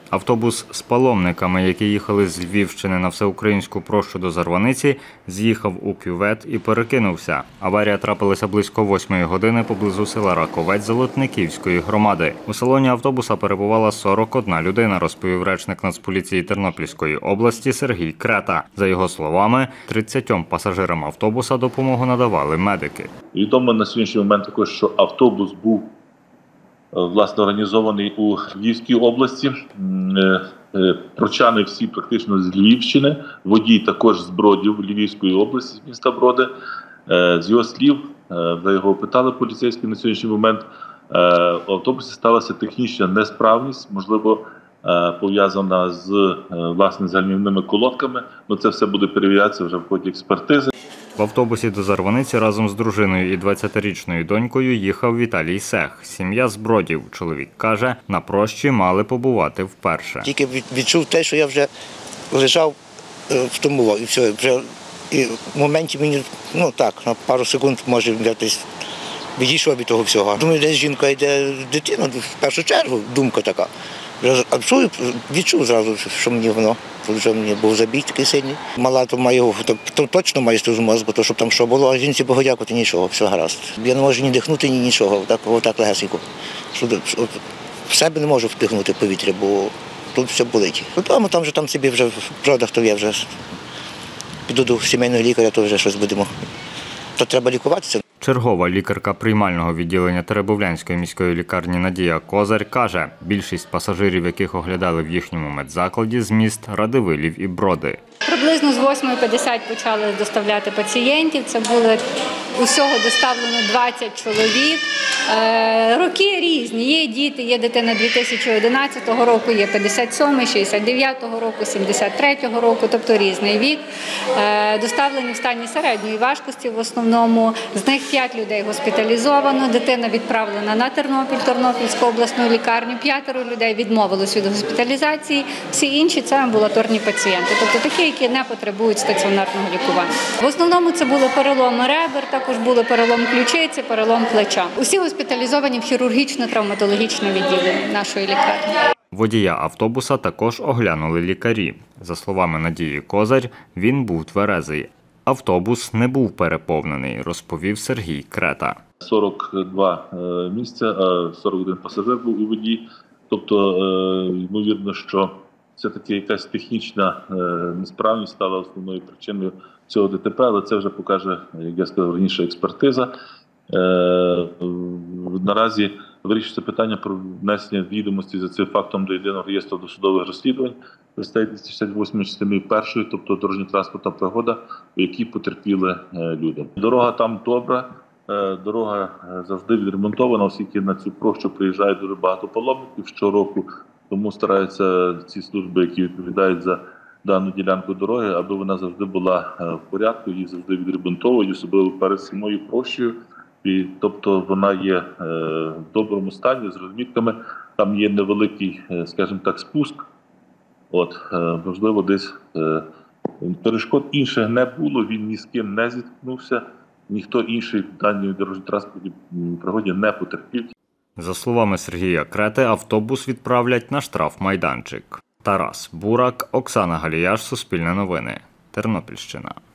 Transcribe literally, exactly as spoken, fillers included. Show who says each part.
Speaker 1: Автобус з паломниками, які їхали з Львівщини на Всеукраїнську прощу до Зарваниці, з'їхав у кювет і перекинувся. Аварія трапилася близько восьмої години поблизу села Раковець Золотниківської громади. У салоні автобуса перебувала сорок одна людина, розповів речник Нацполіції Тернопільської області Сергій Крета. За його словами, тридцятьом пасажирам автобуса допомогу надавали медики.
Speaker 2: Відомо на сьогоднішній момент також, що автобус був власне організований у Львівській області. Прочани всі практично з Львівщини, водій також з Бродів Львівської області, з міста Броди. З його слів, за його питали поліцейські на сьогоднішній момент, в автобусі сталася технічна несправність, можливо, пов'язана з власне з гальмівними колодками, але це все буде перевірятися вже в ході експертизи.
Speaker 1: В автобусі до Зарваниці разом з дружиною і двадцятирічною донькою їхав Віталій Сех. Сім'я з Бродів. Чоловік каже, на прощі мали побувати вперше.
Speaker 3: Тільки відчув те, що я вже лежав, втомував і все. Вже і в моменті мені, ну так, на пару секунд, може, я десь відійшов від того всього. Думаю, десь жінка йде дитина, в першу чергу, думка така. А чую, відчув зразу, що мені воно, вже мені був забій такий сильний. Мала то має, то точно має сльозу мозку, то щоб там що було, а жінці Богу дякувати, нічого, все гаразд. Я не можу ні дихнути, ні нічого, так, отак легесенько. В себе не можу вдихнути повітря, бо тут все болить. Тому там вже там собі вже в продах, то я вже піду до сімейного лікаря, то вже щось будемо. То треба лікуватися.
Speaker 1: Чергова лікарка приймального відділення Теребовлянської міської лікарні Надія Козар каже, більшість пасажирів, яких оглядали в їхньому медзакладі, з міст Радивилів і Броди.
Speaker 4: Приблизно з восьмої п'ятдесят почали доставляти пацієнтів. Це було усього доставлено двадцять чоловік. Роки різні. Є діти, є дитина дві тисячі одинадцятого року, є п'ятдесят сьомий, шістдесят дев'ятого року, сімдесят третього року, тобто різний вік. Доставлені в стані середньої важкості в основному. З них п'ять людей госпіталізовано, дитина відправлена на Тернопіль, Тернопільську обласну лікарню, п'ятеро людей відмовилось від госпіталізації, всі інші – це амбулаторні пацієнти, тобто такі, які не потребують стаціонарного лікування. В основному це були переломи ребер, також були перелом ключиці, перелом плеча. Усі госпіталізовані в хірургічно-травматологічне відділення нашої лікарні.
Speaker 1: Водія автобуса також оглянули лікарі. За словами Надії Козар, він був тверезий. Автобус не був переповнений, розповів Сергій Крета.
Speaker 2: сорок два місця, сорок один пасажир був у водій. Тобто, ймовірно, що все-таки якась технічна несправність стала основною причиною цього ДТП, але це вже покаже, як я сказав раніше, експертиза. Наразі вирішується питання про внесення відомості за цим фактом до єдиного реєстру досудових розслідувань за статтею двісті шістдесят восьмою частиною першої, тобто дорожньо-транспортна пригода, у якій потерпіли люди. Дорога там добра, дорога завжди відремонтована, оскільки на цю прощу приїжджає дуже багато паломників щороку, тому стараються ці служби, які відповідають за дану ділянку дороги, аби вона завжди була в порядку, її завжди відремонтовують, особливо перед самою прощею. І, тобто вона є е, в доброму стані, з розмітками, там є невеликий, е, скажімо так, спуск. От, е, можливо, десь е, перешкод інших не було, він ні з ким не зіткнувся, ніхто інший в даній дорожньо-транспортній пригоді не потерпів.
Speaker 1: За словами Сергія Крети, автобус відправлять на штрафмайданчик. Тарас Бурак, Оксана Галіяш, Суспільне новини, Тернопільщина.